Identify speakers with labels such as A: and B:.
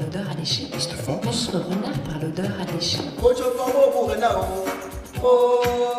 A: l'odeur alléchée.
B: Mr. Fox.
A: Maître renard par l'odeur alléchée.
C: Mucho favor, renard. Oh.